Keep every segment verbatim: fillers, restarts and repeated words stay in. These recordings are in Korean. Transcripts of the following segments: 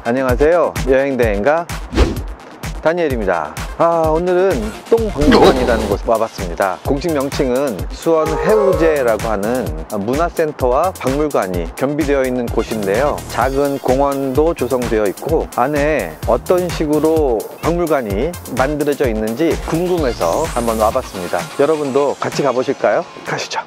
안녕하세요, 여행대행가 다니엘입니다. 아, 오늘은 똥박물관이라는 곳에 와봤습니다. 공식 명칭은 수원 해우제라고 하는 문화센터와 박물관이 겸비되어 있는 곳인데요, 작은 공원도 조성되어 있고 안에 어떤 식으로 박물관이 만들어져 있는지 궁금해서 한번 와봤습니다. 여러분도 같이 가보실까요? 가시죠.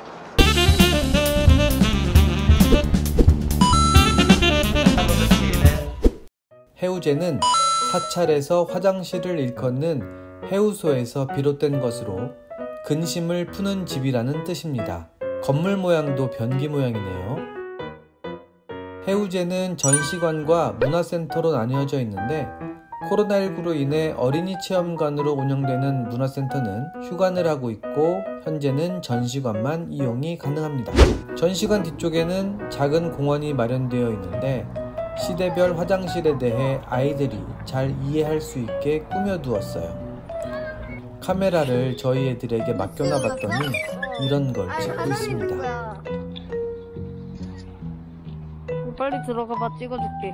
해우제는 사찰에서 화장실을 일컫는 해우소에서 비롯된 것으로 근심을 푸는 집이라는 뜻입니다. 건물 모양도 변기 모양이네요. 해우제는 전시관과 문화센터로 나뉘어져 있는데 코로나십구로 인해 어린이 체험관으로 운영되는 문화센터는 휴관을 하고 있고 현재는 전시관만 이용이 가능합니다. 전시관 뒤쪽에는 작은 공원이 마련되어 있는데 시대별 화장실에 대해 아이들이 잘 이해할 수 있게 꾸며두었어요. 카메라를 저희 애들에게 맡겨놔봤더니 이런 걸 찍고 있습니다. 빨리 들어가봐, 찍어줄게.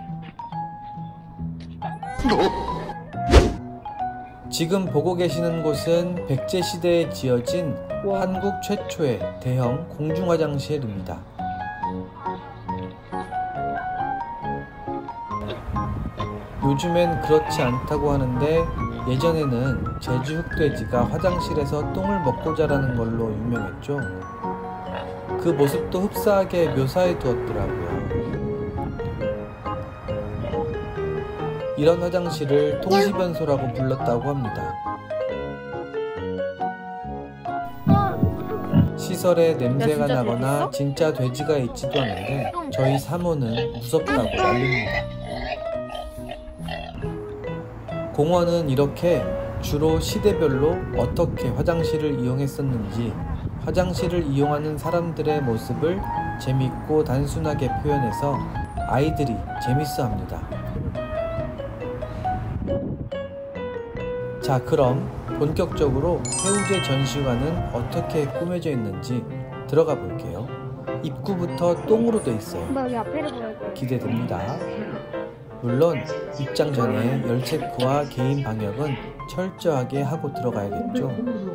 지금 보고 계시는 곳은 백제시대에 지어진 와. 한국 최초의 대형 공중화장실입니다. 요즘엔 그렇지 않다고 하는데 예전에는 제주 흑돼지가 화장실에서 똥을 먹고 자라는 걸로 유명했죠. 그 모습도 흡사하게 묘사해 두었더라고요. 이런 화장실을 통시변소라고 불렀다고 합니다. 시설에 냄새가 나거나 진짜 돼지가 있지도 않는데 저희 사모는 무섭다고 난립니다. 공원은 이렇게 주로 시대별로 어떻게 화장실을 이용했었는지 화장실을 이용하는 사람들의 모습을 재밌고 단순하게 표현해서 아이들이 재밌어 합니다. 자, 그럼 본격적으로 해우제 전시관은 어떻게 꾸며져 있는지 들어가 볼게요. 입구부터 똥으로 돼 있어요. 기대됩니다. 물론 입장 전에 열 체크와 개인 방역은 철저하게 하고 들어가야겠죠.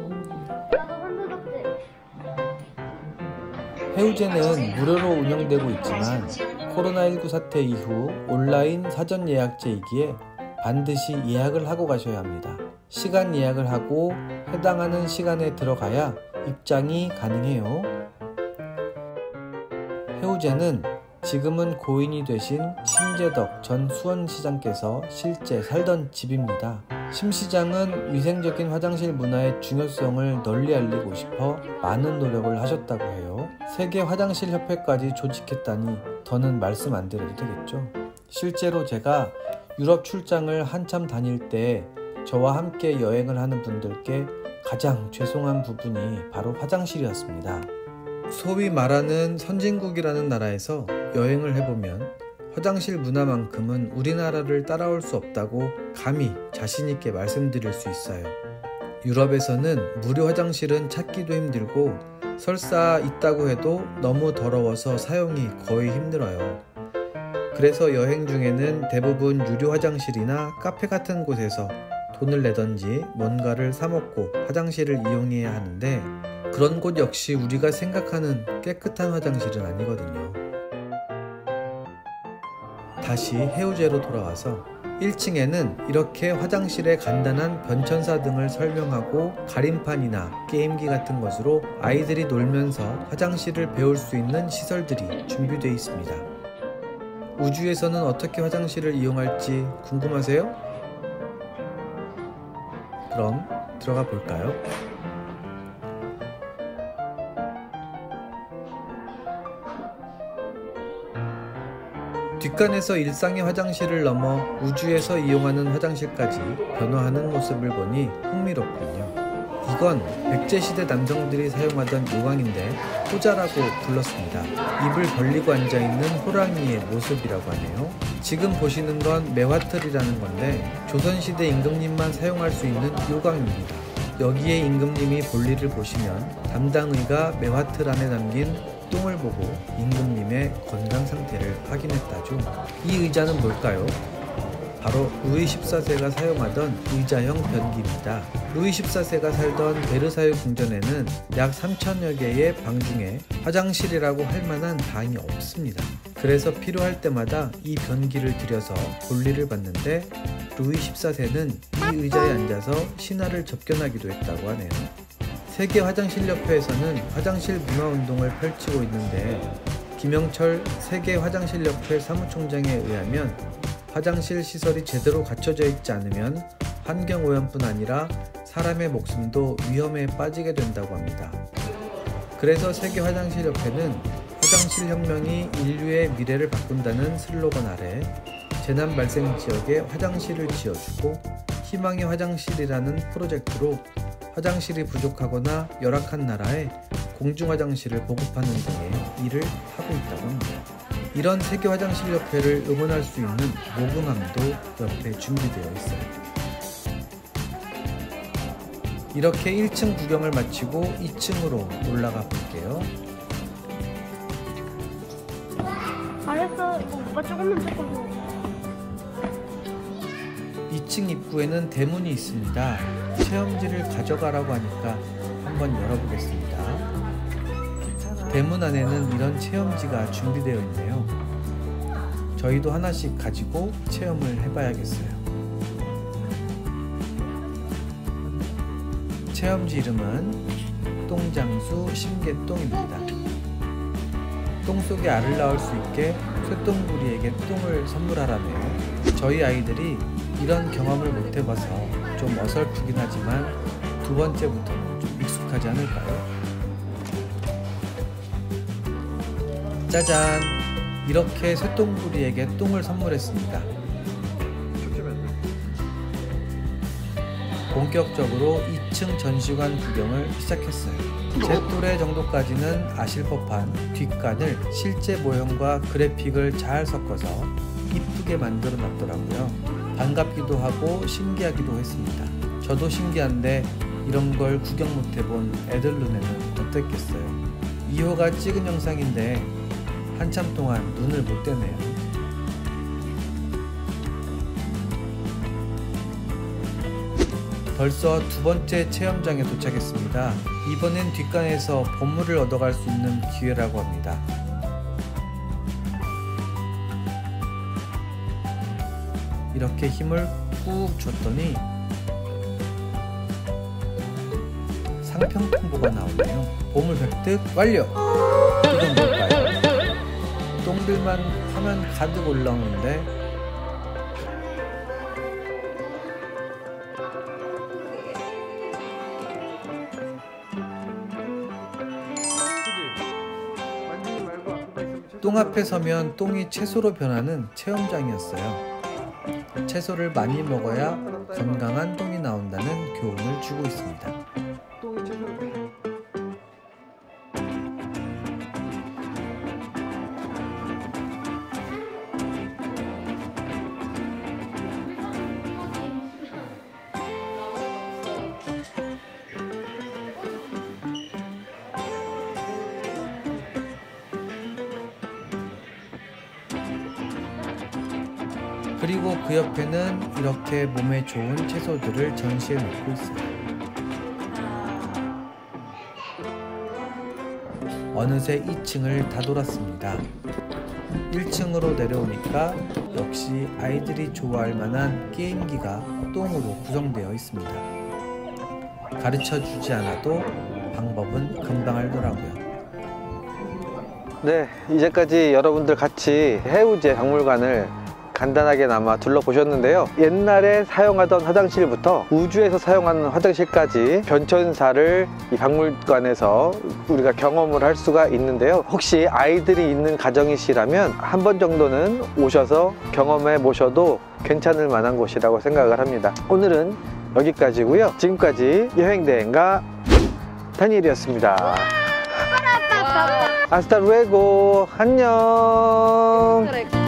해우제는 무료로 운영되고 있지만 코로나십구 사태 이후 온라인 사전 예약제이기에 반드시 예약을 하고 가셔야 합니다. 시간 예약을 하고 해당하는 시간에 들어가야 입장이 가능해요. 해우제는 지금은 고인이 되신 심재덕 전 수원시장께서 실제 살던 집입니다. 심 시장은 위생적인 화장실 문화의 중요성을 널리 알리고 싶어 많은 노력을 하셨다고 해요. 세계 화장실 협회까지 조직했다니 더는 말씀 안 드려도 되겠죠. 실제로 제가 유럽 출장을 한참 다닐 때 저와 함께 여행을 하는 분들께 가장 죄송한 부분이 바로 화장실이었습니다. 소위 말하는 선진국이라는 나라에서 여행을 해보면 화장실 문화만큼은 우리나라를 따라올 수 없다고 감히 자신있게 말씀드릴 수 있어요. 유럽에서는 무료 화장실은 찾기도 힘들고 설사 있다고 해도 너무 더러워서 사용이 거의 힘들어요. 그래서 여행 중에는 대부분 유료 화장실이나 카페 같은 곳에서 돈을 내던지 뭔가를 사먹고 화장실을 이용해야 하는데 그런 곳 역시 우리가 생각하는 깨끗한 화장실은 아니거든요. 다시 해우제로 돌아와서 일 층에는 이렇게 화장실의 간단한 변천사 등을 설명하고 가림판이나 게임기 같은 것으로 아이들이 놀면서 화장실을 배울 수 있는 시설들이 준비되어 있습니다. 우주에서는 어떻게 화장실을 이용할지 궁금하세요? 그럼 들어가 볼까요? 뒷간에서 일상의 화장실을 넘어 우주에서 이용하는 화장실까지 변화하는 모습을 보니 흥미롭군요. 이건 백제시대 남성들이 사용하던 요강인데 호자라고 불렀습니다. 입을 벌리고 앉아있는 호랑이의 모습이라고 하네요. 지금 보시는 건 매화틀이라는 건데 조선시대 임금님만 사용할 수 있는 요강입니다. 여기에 임금님이 볼일을 보시면 담당의가 매화틀 안에 담긴 똥을 보고 임금님의 건강 상태를 확인했다죠. 이 의자는 뭘까요? 바로 루이 십사 세가 사용하던 의자형 변기입니다. 루이 십사 세가 살던 베르사유 궁전에는 약 삼천여 개의 방 중에 화장실이라고 할 만한 방이 없습니다. 그래서 필요할 때마다 이 변기를 들여서 볼일을 봤는데 루이 십사 세는 이 의자에 앉아서 신화를 접견하기도 했다고 하네요. 세계 화장실협회에서는 화장실 문화운동을 펼치고 있는데 김영철 세계 화장실협회 사무총장에 의하면 화장실 시설이 제대로 갖춰져 있지 않으면 환경오염뿐 아니라 사람의 목숨도 위험에 빠지게 된다고 합니다. 그래서 세계 화장실협회는 화장실 혁명이 인류의 미래를 바꾼다는 슬로건 아래 재난 발생 지역에 화장실을 지어주고 희망의 화장실이라는 프로젝트로 화장실이 부족하거나 열악한 나라에 공중화장실을 보급하는 등의 일을 하고 있다고 합니다. 이런 세계화장실협회를 응원할 수 있는 모금함도 옆에 준비되어 있어요. 이렇게 일 층 구경을 마치고 이 층으로 올라가 볼게요. 알았어. 이거 오빠 조금만 조금. 이 층 입구에는 대문이 있습니다. 체험지를 가져가라고 하니까 한번 열어보겠습니다. 대문 안에는 이런 체험지가 준비되어 있네요. 저희도 하나씩 가지고 체험을 해봐야겠어요. 체험지 이름은 똥장수 심개똥입니다. 똥 속에 알을 낳을 수 있게 쇠똥구리에게 똥을 선물하라네요. 저희 아이들이 이런 경험을 못 해봐서 좀 어설프긴 하지만 두 번째부터는 좀 익숙하지 않을까요? 짜잔! 이렇게 쇠똥구리에게 똥을 선물했습니다. 본격적으로 이 층 전시관 구경을 시작했어요. 제 또래 정도까지는 아실 법한 뒷간을 실제 모형과 그래픽을 잘 섞어서 이쁘게 만들어 놨더라고요. 반갑기도 하고 신기하기도 했습니다. 저도 신기한데 이런 걸 구경 못 해본 애들 눈에는 어땠겠어요. 이 호가 찍은 영상인데 한참 동안 눈을 못 떼네요. 벌써 두 번째 체험장에 도착했습니다. 이번엔 뒷간에서 보물을 얻어갈 수 있는 기회라고 합니다. 이렇게 힘을 꾹 줬더니 상평 통보가 나오네요. 보물 획득 완료! 이건 뭘까요? 똥들만 화면 가득 올라오는데 똥 앞에 서면 똥이 채소로 변하는 체험장이었어요. 채소를 많이 먹어야 건강한 똥이 나온다는 교훈을 주고 있습니다. 그리고 그 옆에는 이렇게 몸에 좋은 채소들을 전시해 놓고 있어요. 어느새 이 층을 다 돌았습니다. 일 층으로 내려오니까 역시 아이들이 좋아할 만한 게임기가 똥으로 구성되어 있습니다. 가르쳐 주지 않아도 방법은 금방 알더라고요. 네, 이제까지 여러분들 같이 해우제 박물관을 간단하게나마 둘러보셨는데요. 옛날에 사용하던 화장실부터 우주에서 사용하는 화장실까지 변천사를 이 박물관에서 우리가 경험을 할 수가 있는데요. 혹시 아이들이 있는 가정이시라면 한 번 정도는 오셔서 경험해 보셔도 괜찮을 만한 곳이라고 생각을 합니다. 오늘은 여기까지고요. 지금까지 여행대행가 다니엘이었습니다. 아스타 루에고 안녕.